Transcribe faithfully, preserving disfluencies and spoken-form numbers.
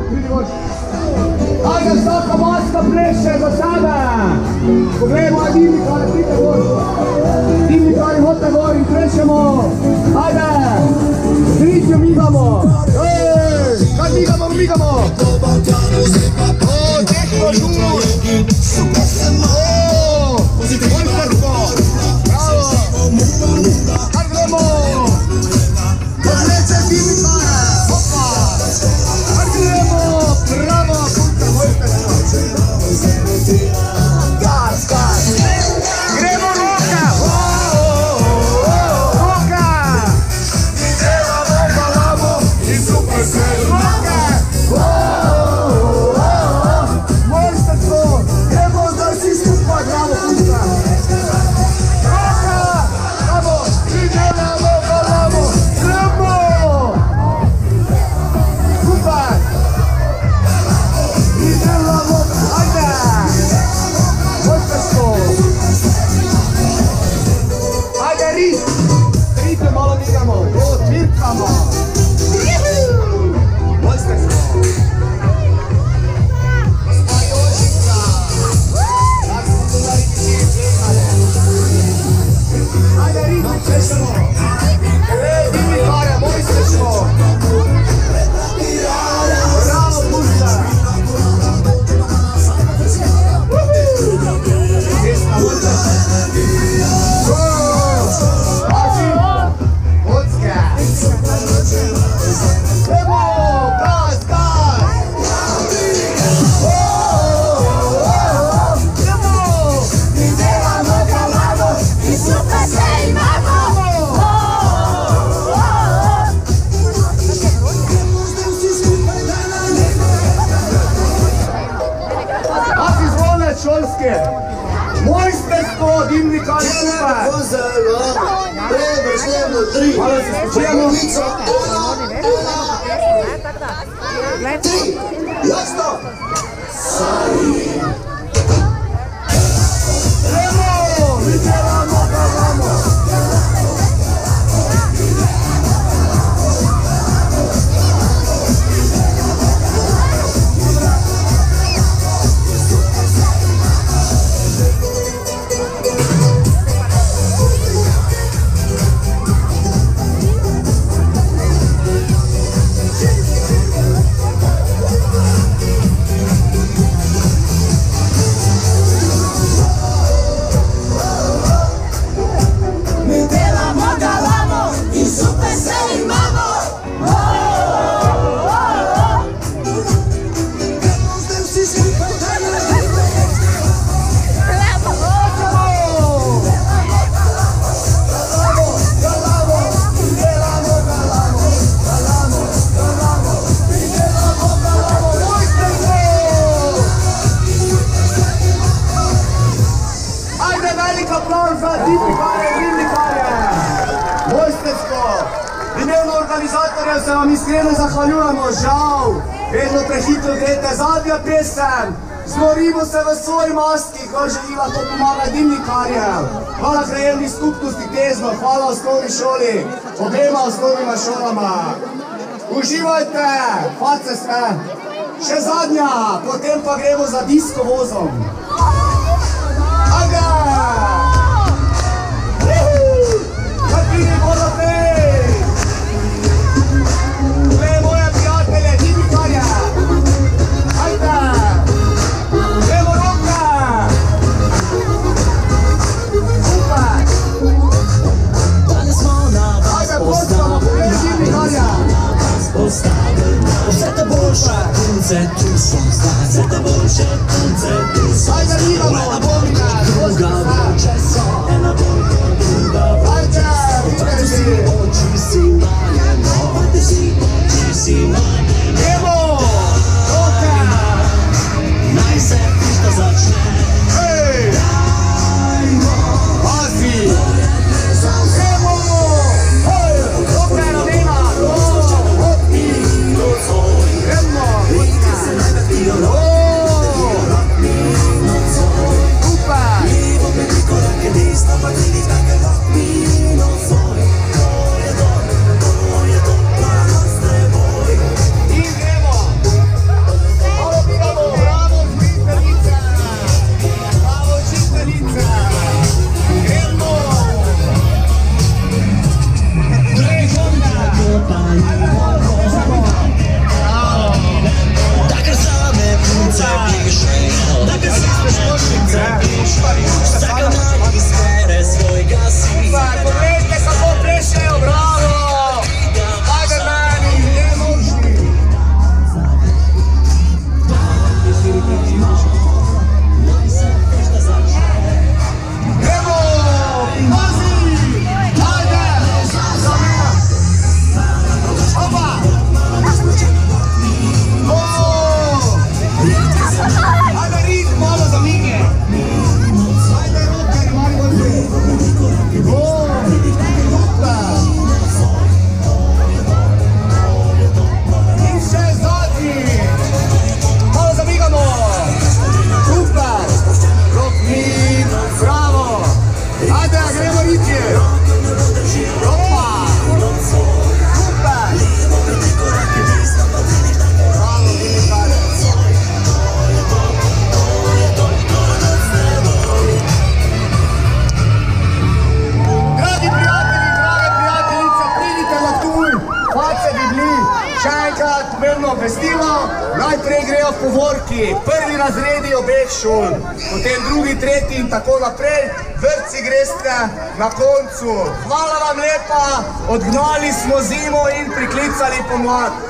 Ajde, vsaka maska pleše za sebe. Poglejmo, aj dimnikari, pite gor. Dimnikari, hodite gor in plešemo. Ajde, sričjo migamo. Ej, kaj migamo, migamo. O, tehno žur. O, mojstersko. Bravo. Kaj gremo. Podleče dimnikare. Hopa. Kaj gremo. Bravo, punta, mojstersko. Gas, gas. Gremo roka. Roka. Delamo, balamo i super se. Roka. Mojstersko. Gremo zdaj vsi skupaj. Bravo, punta. Roka. Bravo. I delamo, balamo. Gremo. Super. I delamo. Ajde. Mojstersko. Ajde, rit. Ripe malo migamo. Otvirkamo. Mojstersko. Gospa Jožica. Tako smo tu nariti čije čekale. Ajde, rit, češemo. Ej, dimnikare, mojstersko. Bravo, punta. Desna, mojstersko. Pazi. Kocka. Gremo, gaz, gaz. Gremo. Mi delamo, galamo i super se imamo. Pazi zvone šolske. Mojstersko, dimnikari, super. Vozelo, prevršljeno tri. Malo se spočijemo. Polovico, ena, ena, tri. Jasno? Gremo, mi delamo, galamo. Mi delamo, galamo i super se imamo. Ajde, velik aplauz za dimnikare, dimnikare. Mojstersko. V imenu organizatorjev se vam iskreno zahvaljujemo. Žal, vedno prehitro greste zadnja pesem. Znorimo se v svoji maski, ko želi lahko pomagati dimnikarjem. Hvala krajevni skupnosti Tezno, hvala osnovni šoli, obema osnovnima šolama. Uživajte, face ste. Še zadnja, potem pa gremo za disko vozom. Ajde! Kaj pridi voda pej! Gle, moje prijatelje, dimnikarje! Ajde! Gremo roka! Super! Ajde, postamo, pogled dimnikarja! Vse te boljše punce tu so zdaj, vse te boljše punce tu so Ajde, zdaj. vidamo, bomina, Druga vroče so, ena bolj kot druga vroče so. Vrti si oči si manjeno, vrti si oči si manjeno. Gremo! Roka! Naj se pišta začne. Hej! Pazi! Gremo! Hej! Roka je ramena! Hopni! Gremo! Vidite se ne vrtijo roki, O! roki nocoj. Še enkrat mirno obvestilo, najprej grejo povorki, prvi razredi obeh šol, potem drugi, tretji in tako naprej, vrtci greste na koncu. Hvala vam lepa, odgnali smo zimo in priklicali pomlad.